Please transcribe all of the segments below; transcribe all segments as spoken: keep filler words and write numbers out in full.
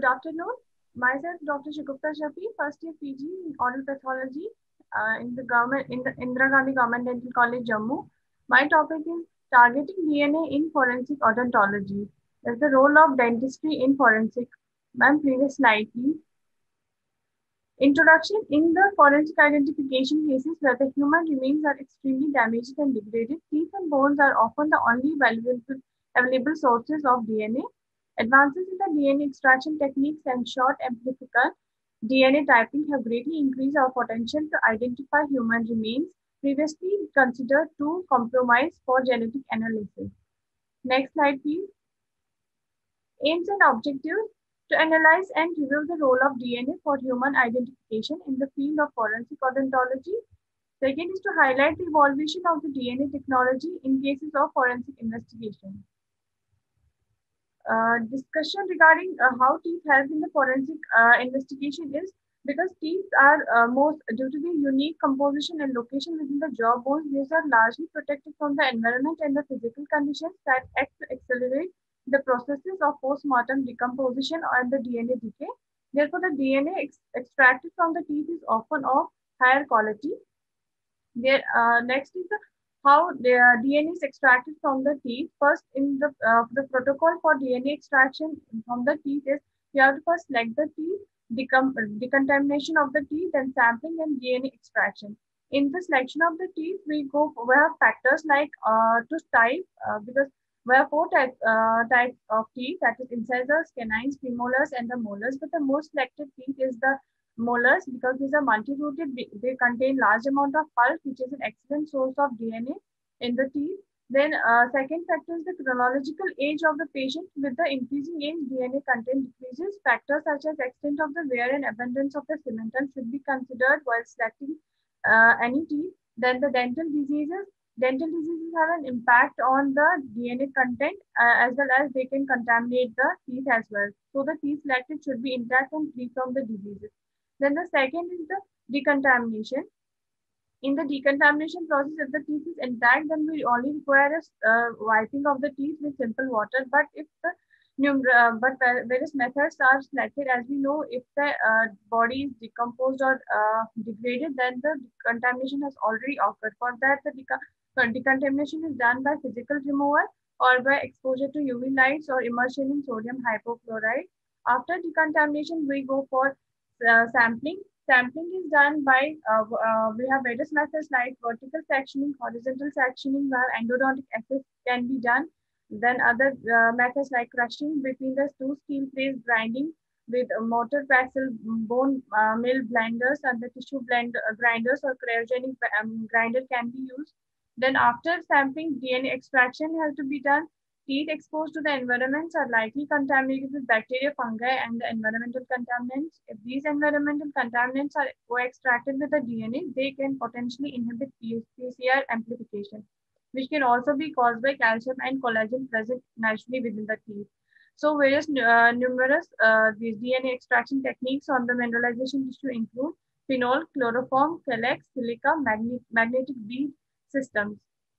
afternoon. Myself, Doctor Shagufta Shafi, first year P G in oral pathology uh, in the government in the Indira Gandhi Government Dental College, Jammu. My topic is targeting D N A in forensic odontology. That's the role of dentistry in forensic. Ma'am, previous slide, please. Introduction. In the forensic identification cases where the human remains are extremely damaged and degraded, teeth and bones are often the only available, available sources of D N A. Advances in the D N A extraction techniques and short amplifier D N A typing have greatly increased our potential to identify human remains previously considered too compromised for genetic analysis. Next slide, please. Aims and objectives: to analyze and review the role of D N A for human identification in the field of forensic odontology. Second is to highlight the evolution of the D N A technology in cases of forensic investigation. Uh, discussion regarding uh, how teeth help in the forensic uh, investigation is because teeth are uh, most due to the unique composition and location within the jaw bones. These are largely protected from the environment and the physical conditions that act to accelerate the processes of post-mortem decomposition and the D N A decay. Therefore, the D N A ex extracted from the teeth is often of higher quality. There, uh, next is the how the D N A is extracted from the teeth. First, in the uh, the protocol for D N A extraction from the teeth is you have to first select the teeth, decom decontamination of the teeth, and sampling and D N A extraction. In the selection of the teeth, we go for, we have factors like uh, to type uh, because we have four types uh, types of teeth, that is incisors, canines, premolars, and the molars. But the most selected teeth is the molars because these are multi-rooted. They contain large amount of pulp, which is an excellent source of D N A in the teeth. Then uh, second factor is the chronological age of the patient. With the increasing age, D N A content decreases. Factors such as extent of the wear and abundance of the cementum should be considered while selecting uh, any teeth. Then the dental diseases. Dental diseases have an impact on the D N A content uh, as well as they can contaminate the teeth as well. So the teeth selected should be intact and free from the diseases. Then the second is the decontamination. In the decontamination process, if the teeth is intact, then we only require a uh, wiping of the teeth with simple water. But if the uh, but various methods are selected, as we know, if the uh, body is decomposed or uh, degraded, then the contamination has already occurred. For that, the deca decontamination is done by physical removal or by exposure to U V lights or immersion in sodium hypochlorite. After decontamination, we go for uh, sampling. Sampling is done by, uh, uh, we have various methods like vertical sectioning, horizontal sectioning, where endodontic access can be done. Then other uh, methods like crushing between the two steel plates, grinding with mortar pestle, bone uh, mill blenders, and the tissue blend, uh, grinders or cryogenic um, grinder can be used. Then after sampling, D N A extraction has to be done. Teeth exposed to the environments are likely contaminated with bacteria, fungi, and the environmental contaminants. If these environmental contaminants are co-extracted with the D N A, they can potentially inhibit P C R amplification, which can also be caused by calcium and collagen present naturally within the teeth. So various uh, numerous uh, these D N A extraction techniques on the mineralization tissue include phenol, chloroform, calyx, silica, magnet magnetic bead systems.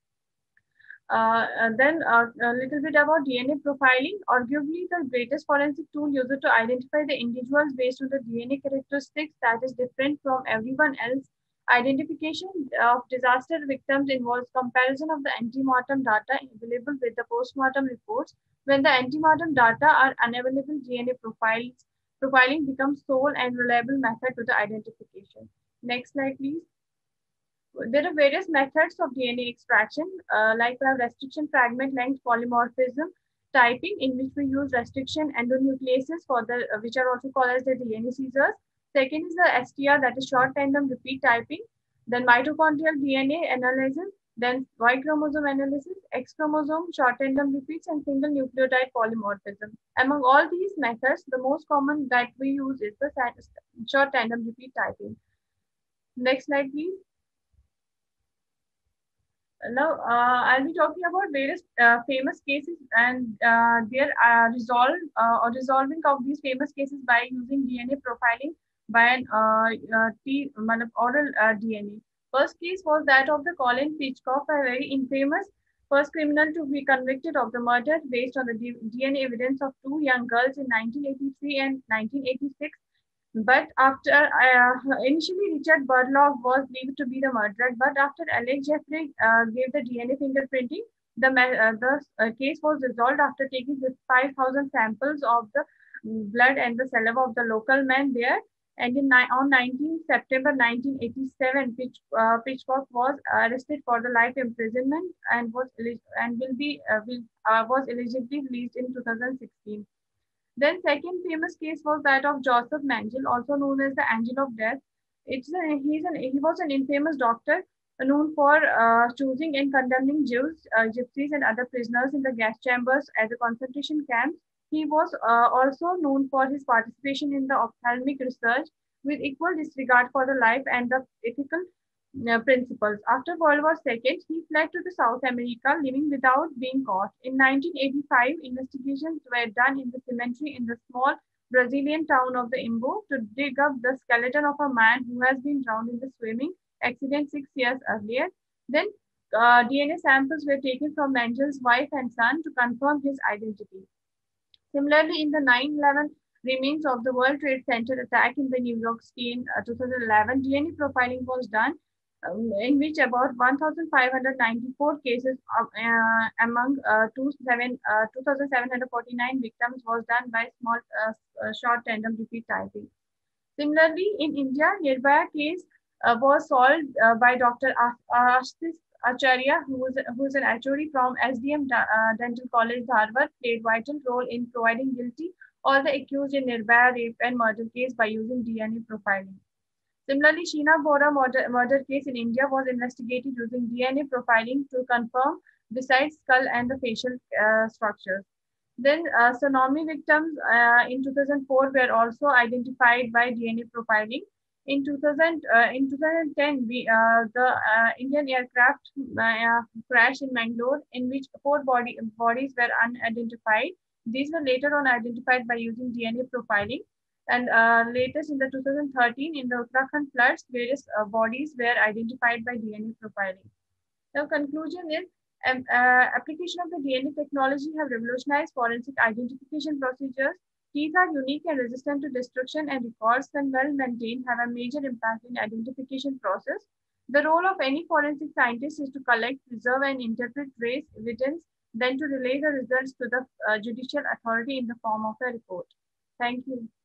Uh, and then uh, a little bit about D N A profiling. Arguably, the greatest forensic tool used to identify the individuals based on the D N A characteristics that is different from everyone else. Identification of disaster victims involves comparison of the antemortem data available with the postmortem reports. When the antemortem data are unavailable, D N A profiles, profiling becomes sole and reliable method to the identification. Next slide, please. There are various methods of D N A extraction, uh, like we have restriction fragment length polymorphism typing, in which we use restriction endonucleases for the uh, which are also called as the D N A scissors. Second is the S T R, that is short tandem repeat typing. Then mitochondrial D N A analysis. Then Y chromosome analysis, X chromosome, short tandem repeats, and single nucleotide polymorphism. Among all these methods, the most common that we use is the short tandem repeat typing. Next slide, please. Now, uh, I'll be talking about various uh, famous cases and uh, their uh, resolve uh, or resolving of these famous cases by using D N A profiling by an uh, uh, T, oral uh, D N A. First case was that of the Colin Pitchcock, a very infamous First criminal to be convicted of the murder based on the D N A evidence of two young girls in nineteen eighty-three and nineteen eighty-six. But after uh, initially Richard Burlock was believed to be the murderer, but after Alex Jeffrey uh, gave the D N A fingerprinting, the uh, the uh, case was resolved after taking five thousand samples of the blood and the saliva of the local man there. And in, on nineteenth September nineteen eighty-seven, Pitch, uh, Pitchfork was arrested for the life imprisonment and was and will be uh, will, uh, was eligibly released in two thousand sixteen. Then second famous case was that of Joseph Mengele, also known as the Angel of Death. It's a, he's an, he was an infamous doctor known for uh, choosing and condemning Jews, uh, gypsies, and other prisoners in the gas chambers at the concentration camps. He was uh, also known for his participation in the ophthalmic research with equal disregard for the life and the ethical uh, principles. After World War two, he fled to the South America, living without being caught. In nineteen eighty-five, investigations were done in the cemetery in the small Brazilian town of the Imbo to dig up the skeleton of a man who has been drowned in the swimming accident six years earlier. Then uh, D N A samples were taken from Mengele's wife and son to confirm his identity. Similarly, in the nine eleven remains of the World Trade Center attack in the New York City in uh, two thousand eleven, D N A profiling was done, um, in which about one thousand five hundred ninety-four cases of, uh, among uh, two thousand seven hundred forty-nine victims was done by small uh, uh, short tandem repeat typing. Similarly, in India, Nirbhaya case uh, was solved uh, by Doctor Ashish Acharya, who is, who is an actuary from S D M uh, Dental College, Dharwad, played vital role in providing guilty all the accused in Nirbhaya rape and murder case by using D N A profiling. Similarly, Sheena Bora murder, murder case in India was investigated using D N A profiling to confirm besides skull and the facial uh, structures. Then uh, tsunami victims uh, in two thousand four were also identified by D N A profiling. In two thousand, uh, in twenty ten, we, uh, the uh, Indian aircraft uh, crashed in Mangalore, in which four body, bodies were unidentified. These were later on identified by using D N A profiling. And uh, latest in the two thousand thirteen, in the Uttarakhand floods, various uh, bodies were identified by D N A profiling. The conclusion is um, uh, application of the D N A technology have revolutionized forensic identification procedures. Teeth are unique and resistant to destruction, and records, when well maintained, have a major impact in identification process. The role of any forensic scientist is to collect, preserve, and interpret trace evidence, then to relay the results to the uh, judicial authority in the form of a report. Thank you.